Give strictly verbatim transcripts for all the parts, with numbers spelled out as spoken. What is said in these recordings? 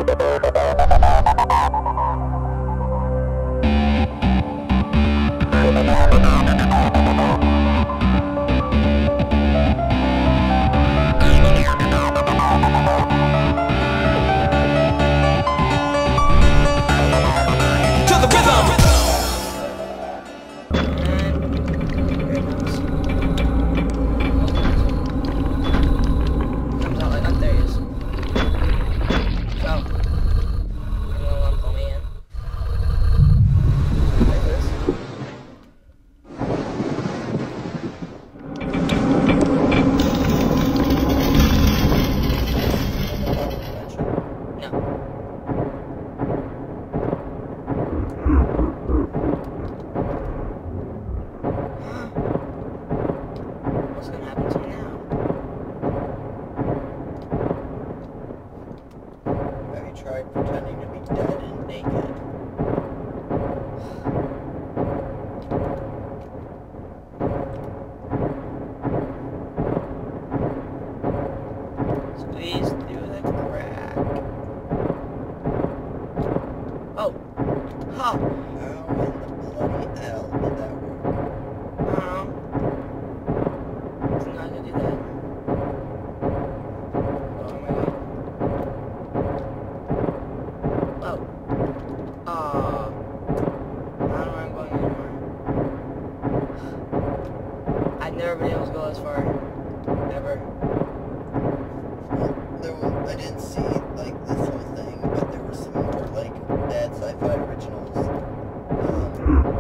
Pretending to be dead and naked. Squeeze through the crack. Oh! Huh! How in the bloody hell did that work? I don't know. Didn't know I could do that. Never been able to go as far, ever. Well, there was, I didn't see like this whole thing, but there were some more like bad sci-fi originals. Um,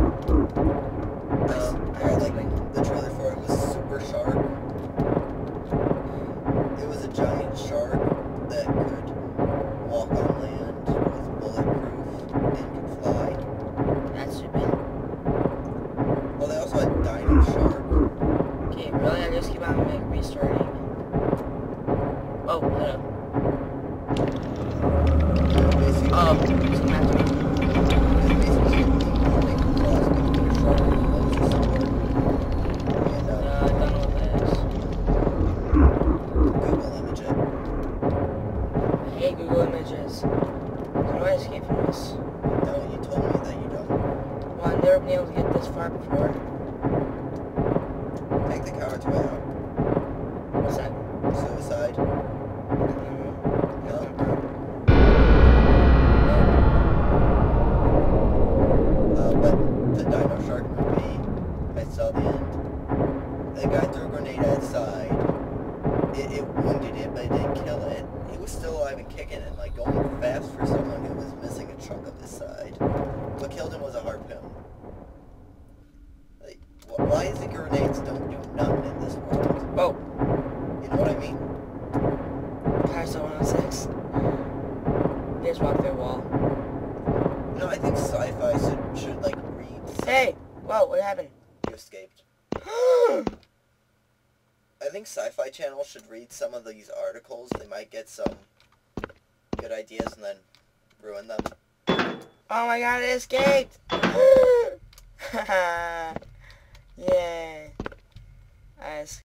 um, I like the trailer for it was Super Shark. It was a giant shark that could walk on land, was bulletproof, and could fly. That's stupid. Well, they also had Dino Shark. Really? I just keep on like restarting. Oh, hello. Oh, it's gonna have to be. Uh, I don't know what that is. Google image it. I hate Google Images. So how do I escape from this? No, you told me that you don't. Well, I've never been able to get this far before. Take the coward's way out. What's that? Suicide. Mm-hmm. No. Uh, but the Dino Shark movie, I saw the end. The guy threw a grenade at its side. It, it wounded it, but it didn't kill it. He was still alive and kicking and like going fast for someone who was missing a chunk of his side. What killed him was a harpoon. Why is it grenades don't do nothing in this world? Oh. You know what I mean? Cars one oh six. They just walk their wall. No, I think sci-fi should, should like read... Hey! Whoa, what happened? You escaped. I think Sci-Fi Channel should read some of these articles. They might get some good ideas and then ruin them. Oh my god, it escaped! Haha. Yeah. I